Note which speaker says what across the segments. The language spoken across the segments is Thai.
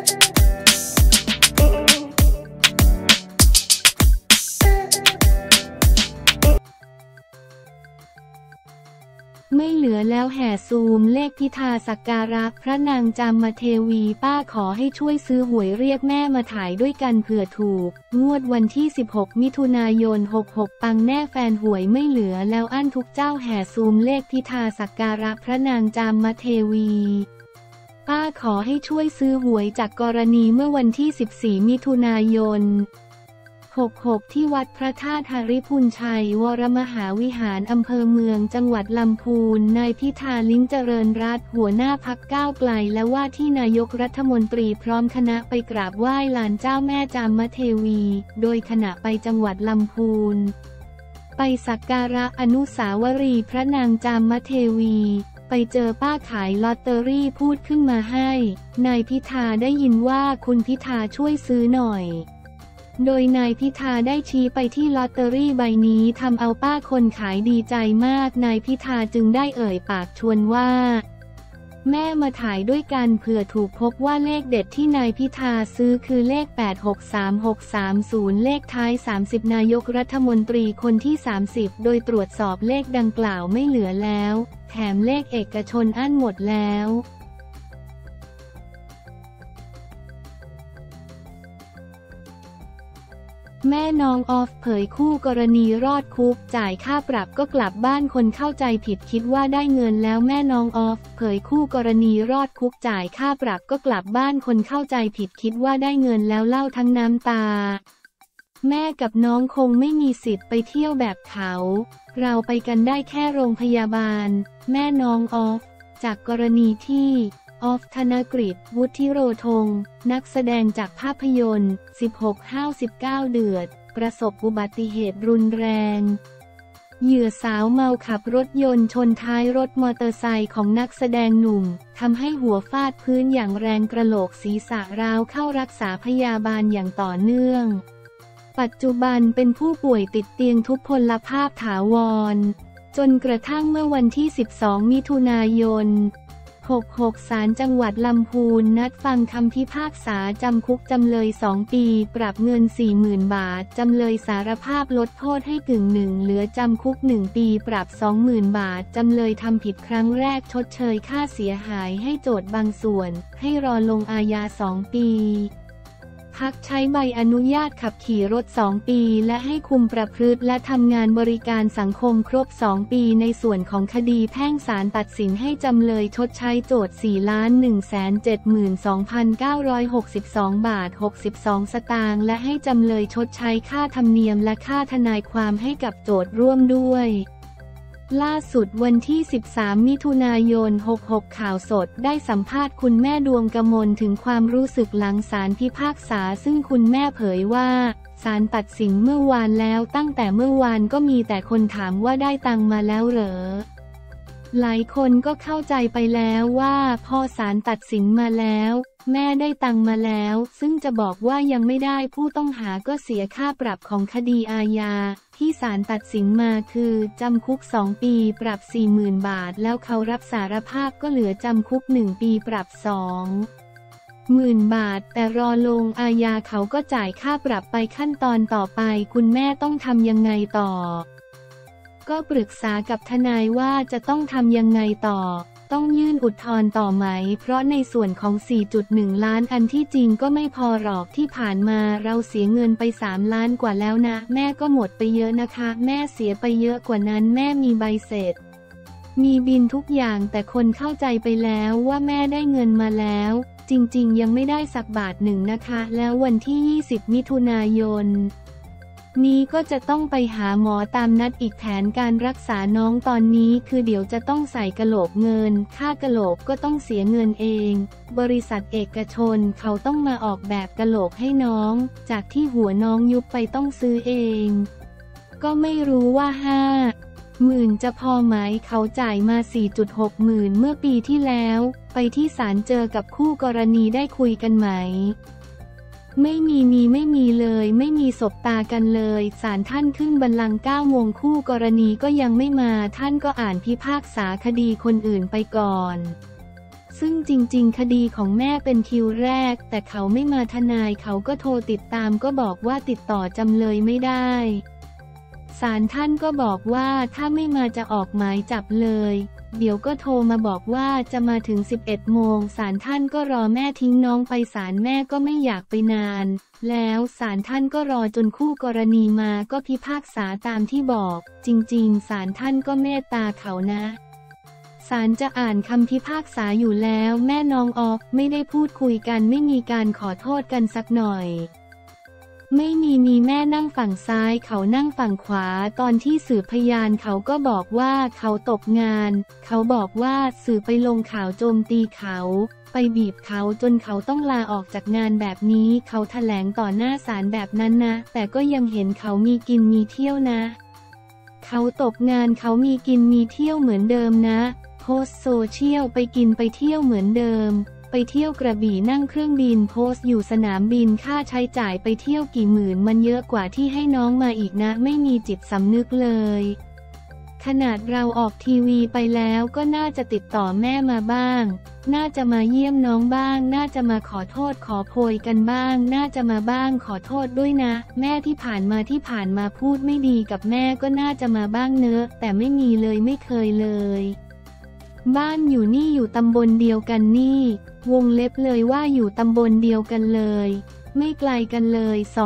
Speaker 1: ไม่เหลือแล้วแห่ซูมเลขพิธาสักการะพระนางจามเทวีป้าขอให้ช่วยซื้อหวยเรียกแม่มาถ่ายด้วยกันเผื่อถูกงวดวันที่16มิถุนายน66ปังแน่แฟนหวยไม่เหลือแล้วอั้นทุกเจ้าแห่ซูมเลขพิธาสักการะพระนางจามเทวีป้าขอให้ช่วยซื้อหวยจากกรณีเมื่อวันที่14มิถุนายน66ที่วัดพระธาตุหริพุนชัยวรมหาวิหารอำเภอเมืองจังหวัดลำพูนนายพิธาลิ้มเจริญรัตน์หัวหน้าพรรคก้าวไกลและว่าที่นายกรัฐมนตรีพร้อมคณะไปกราบไหว้ศาลเจ้าแม่จามเทวีโดยขณะไปจังหวัดลำพูนไปสักการะอนุสาวรีย์พระนางจามเทวีไปเจอป้าขายลอตเตอรี่พูดขึ้นมาให้นายพิธาได้ยินว่าคุณพิธาช่วยซื้อหน่อยโดยนายพิธาได้ชี้ไปที่ลอตเตอรี่ใบนี้ทำเอาป้าคนขายดีใจมากนายพิธาจึงได้เอ่ยปากชวนว่าแม่มาถ่ายด้วยกันเผื่อถูกพบว่าเลขเด็ดที่นายพิธาซื้อคือเลข863630เลขท้าย30นายกรัฐมนตรีคนที่30โดยตรวจสอบเลขดังกล่าวไม่เหลือแล้วแถมเลขเอกชนอั้นหมดแล้วแม่น้องออฟเผยคู่กรณีรอดคุกจ่ายค่าปรับก็กลับบ้านคนเข้าใจผิดคิดว่าได้เงินแล้วแม่น้องออฟเผยคู่กรณีรอดคุกจ่ายค่าปรับก็กลับบ้านคนเข้าใจผิดคิดว่าได้เงินแล้วเล่าทั้งน้ำตาแม่กับน้องคงไม่มีสิทธิ์ไปเที่ยวแบบเขาเราไปกันได้แค่โรงพยาบาลแม่น้องออฟจากกรณีที่ออฟธนกฤษวุฒิโรธงนักแสดงจากภาพยนตร์16/59เดือดประสบอุบัติเหตุรุนแรงเหยื่อสาวเมาขับรถยนต์ชนท้ายรถมอเตอร์ไซค์ของนักแสดงหนุ่มทำให้หัวฟาดพื้นอย่างแรงกระโหลกศีรษะร้าวเข้ารักษาพยาบาลอย่างต่อเนื่องปัจจุบันเป็นผู้ป่วยติดเตียงทุพพลภาพถาวรจนกระทั่งเมื่อวันที่12มิถุนายน66ศาลจังหวัดลำพูนนัดฟังคำพิพากษาจำคุกจำเลย2 ปีปรับเงิน 40,000 บาทจำเลยสารภาพลดโทษให้กึ่งหนึ่งเหลือจำคุก1 ปีปรับ 20,000 บาทจำเลยทำผิดครั้งแรกชดเชยค่าเสียหายให้โจทก์บางส่วนให้รอลงอาญา2 ปีพักใช้ใบอนุญาตขับขี่รถ2 ปีและให้คุมประพฤติและทำงานบริการสังคมครบ2 ปีในส่วนของคดีแพ่งศาลตัดสินให้จำเลยชดใช้โจทก์ 4,172,962 บาท62 สตางค์และให้จำเลยชดใช้ค่าธรรมเนียมและค่าทนายความให้กับโจทก์ร่วมด้วยล่าสุดวันที่13มิถุนายน66ข่าวสดได้สัมภาษณ์คุณแม่ดวงกมลถึงความรู้สึกหลังศาลพิพากษาซึ่งคุณแม่เผยว่าศาลตัดสินเมื่อวานแล้วตั้งแต่เมื่อวานก็มีแต่คนถามว่าได้ตังค์มาแล้วเหรอหลายคนก็เข้าใจไปแล้วว่าพอศาลตัดสินมาแล้วแม่ได้ตังค์มาแล้วซึ่งจะบอกว่ายังไม่ได้ผู้ต้องหาก็เสียค่าปรับของคดีอาญาที่ศาลตัดสินมาคือจำคุก2 ปีปรับ 40,000 บาทแล้วเขารับสารภาพก็เหลือจำคุก1 ปีปรับ 20,000 บาทแต่รอลงอาญาเขาก็จ่ายค่าปรับไปขั้นตอนต่อไปคุณแม่ต้องทำยังไงต่อก็ปรึกษากับทนายว่าจะต้องทำยังไงต่อต้องยื่นอุทธรณ์ต่อไหมเพราะในส่วนของ 4.1 ล้านอันที่จริงก็ไม่พอหรอกที่ผ่านมาเราเสียเงินไป3 ล้านกว่าแล้วนะแม่ก็หมดไปเยอะนะคะแม่เสียไปเยอะกว่านั้นแม่มีใบเสร็จมีบินทุกอย่างแต่คนเข้าใจไปแล้วว่าแม่ได้เงินมาแล้วจริงๆยังไม่ได้สักบาทหนึ่งนะคะแล้ววันที่20มิถุนายนนี้ก็จะต้องไปหาหมอตามนัดอีกแผนการรักษาน้องตอนนี้คือเดี๋ยวจะต้องใส่กะโหลกเงินค่ากะโหลกก็ต้องเสียเงินเองบริษัทเอกชนเขาต้องมาออกแบบกะโหลกให้น้องจากที่หัวน้องยุบไปต้องซื้อเองก็ไม่รู้ว่า50,000จะพอไหมเขาจ่ายมา 4.6 หมื่นเมื่อปีที่แล้วไปที่ศาลเจอกับคู่กรณีได้คุยกันไหมไม่มีเลยไม่มีสบตากันเลยศาลท่านขึ้นบัลลังก์9 โมงคู่กรณีก็ยังไม่มาท่านก็อ่านพิพากษาคดีคนอื่นไปก่อนซึ่งจริงๆคดีของแม่เป็นคิวแรกแต่เขาไม่มาทนายเขาก็โทรติดตามก็บอกว่าติดต่อจำเลยไม่ได้ศาลท่านก็บอกว่าถ้าไม่มาจะออกหมายจับเลยเดี๋ยวก็โทรมาบอกว่าจะมาถึง 11 โมงศาลท่านก็รอแม่ทิ้งน้องไปศาลแม่ก็ไม่อยากไปนานแล้วศาลท่านก็รอจนคู่กรณีมาก็พิพากษาตามที่บอกจริงๆศาลท่านก็เมตตาเขานะศาลจะอ่านคำพิพากษาอยู่แล้วแม่น้องออฟไม่ได้พูดคุยกันไม่มีการขอโทษกันสักหน่อยไม่มีแม่นั่งฝั่งซ้ายเขานั่งฝั่งขวาตอนที่สืบพยานเขาก็บอกว่าเขาตกงานเขาบอกว่าสื่อไปลงข่าวโจมตีเขาไปบีบเขาจนเขาต้องลาออกจากงานแบบนี้เขาแถลงต่อหน้าศาลแบบนั้นนะแต่ก็ยังเห็นเขามีกินมีเที่ยวนะเขาตกงานเขามีกินมีเที่ยวเหมือนเดิมนะโพสต์โซเชียลไปกินไปเที่ยวเหมือนเดิมไปเที่ยวกระบี่นั่งเครื่องบินโพสต์อยู่สนามบินค่าใช้จ่ายไปเที่ยวกี่หมื่นมันเยอะกว่าที่ให้น้องมาอีกนะไม่มีจิตสำนึกเลยขนาดเราออกทีวีไปแล้วก็น่าจะติดต่อแม่มาบ้างน่าจะมาเยี่ยมน้องบ้างน่าจะมาขอโทษขอโพยกันบ้างน่าจะมาบ้างขอโทษด้วยนะแม่ที่ผ่านมาพูดไม่ดีกับแม่ก็น่าจะมาบ้างเนอะแต่ไม่มีเลยไม่เคยเลยบ้านอยู่นี่อยู่ตำบลเดียวกันนี่วงเล็บเลยว่าอยู่ตำบลเดียวกันเลยไม่ไกลกันเลย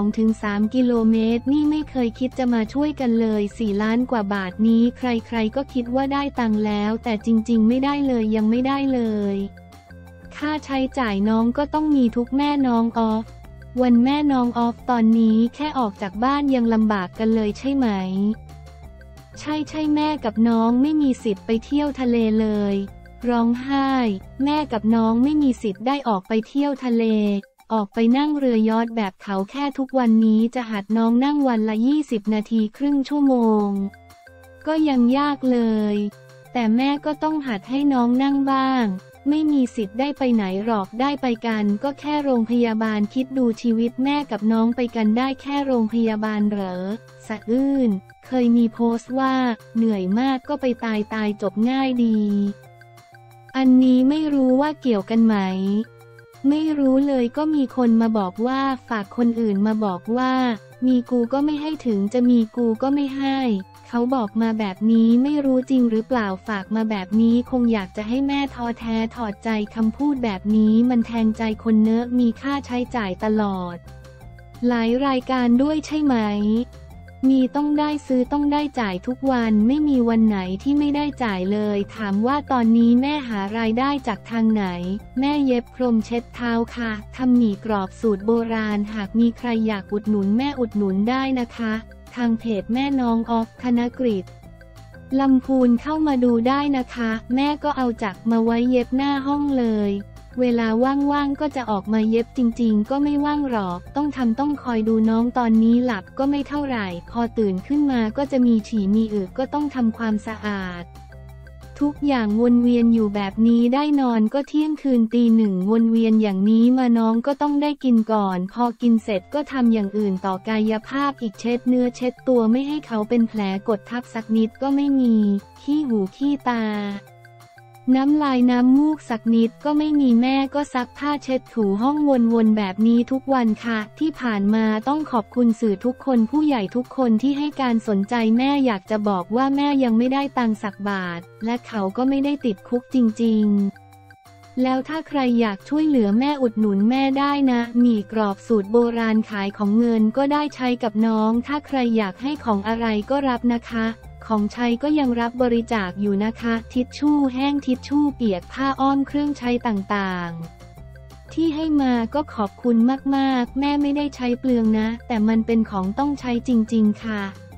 Speaker 1: 2-3 กิโลเมตรนี่ไม่เคยคิดจะมาช่วยกันเลย4 ล้านกว่าบาทนี้ใครๆก็คิดว่าได้ตังค์แล้วแต่จริงๆไม่ได้เลยยังไม่ได้เลยค่าใช้จ่ายน้องก็ต้องมีทุกแม่น้องออฟวันแม่น้องออฟตอนนี้แค่ออกจากบ้านยังลำบากกันเลยใช่ไหมใช่แม่กับน้องไม่มีสิทธิ์ไปเที่ยวทะเลเลยร้องไห้แม่กับน้องไม่มีสิทธิ์ได้ออกไปเที่ยวทะเลออกไปนั่งเรือยอชต์แบบเขาแค่ทุกวันนี้จะหัดน้องนั่งวันละ20 นาทีครึ่งชั่วโมงก็ยังยากเลยแต่แม่ก็ต้องหัดให้น้องนั่งบ้างไม่มีสิทธิ์ได้ไปไหนหรอกได้ไปกันก็แค่โรงพยาบาลคิดดูชีวิตแม่กับน้องไปกันได้แค่โรงพยาบาลเหรอสะอื้นเคยมีโพสต์ว่าเหนื่อยมากก็ไปตายจบง่ายดีอันนี้ไม่รู้ว่าเกี่ยวกันไหมไม่รู้เลยก็มีคนมาบอกว่าฝากคนอื่นมาบอกว่ามีกูก็ไม่ให้ถึงจะมีกูก็ไม่ให้เขาบอกมาแบบนี้ไม่รู้จริงหรือเปล่าฝากมาแบบนี้คงอยากจะให้แม่ท้อแท้ถอดใจคำพูดแบบนี้มันแทงใจคนเนอะมีค่าใช้จ่ายตลอดหลายรายการด้วยใช่ไหมมีต้องได้ซื้อต้องได้จ่ายทุกวันไม่มีวันไหนที่ไม่ได้จ่ายเลยถามว่าตอนนี้แม่หารายได้จากทางไหนแม่เย็บพรมเช็ดเท้าค่ะทำหมี่กรอบสูตรโบราณหากมีใครอยากอุดหนุนแม่อุดหนุนได้นะคะทางเพจแม่น้องออฟธนกฤษลำพูนเข้ามาดูได้นะคะแม่ก็เอาจักรมาไว้เย็บหน้าห้องเลยเวลาว่างๆก็จะออกมาเย็บจริงๆก็ไม่ว่างหรอกต้องคอยดูน้องตอนนี้หลับก็ไม่เท่าไหร่พอตื่นขึ้นมาก็จะมีฉี่มีอึก็ต้องทำความสะอาดทุกอย่างวนเวียนอยู่แบบนี้ได้นอนก็เที่ยงคืนตี 1วนเวียนอย่างนี้มาน้องก็ต้องได้กินก่อนพอกินเสร็จก็ทำอย่างอื่นต่อกายภาพอีกเช็ดเนื้อเช็ดตัวไม่ให้เขาเป็นแผลกดทับสักนิดก็ไม่มีขี้หูขี้ตาน้ำลายน้ำมูกสักนิดก็ไม่มีแม่ก็ซักผ้าเช็ดถูห้องวนๆแบบนี้ทุกวันค่ะที่ผ่านมาต้องขอบคุณสื่อทุกคนผู้ใหญ่ทุกคนที่ให้การสนใจแม่อยากจะบอกว่าแม่ยังไม่ได้ตังค์สักบาทและเขาก็ไม่ได้ติดคุกจริงๆแล้วถ้าใครอยากช่วยเหลือแม่อุดหนุนแม่ได้นะหมี่กรอบสูตรโบราณขายของเงินก็ได้ใช้กับน้องถ้าใครอยากให้ของอะไรก็รับนะคะของใช้ก็ยังรับบริจาคอยู่นะคะทิชชู่แห้งทิชชู่เปียกผ้าอ้อมเครื่องใช้ต่างๆที่ให้มาก็ขอบคุณมากๆแม่ไม่ได้ใช้เปลืองนะแต่มันเป็นของต้องใช้จริงๆค่ะ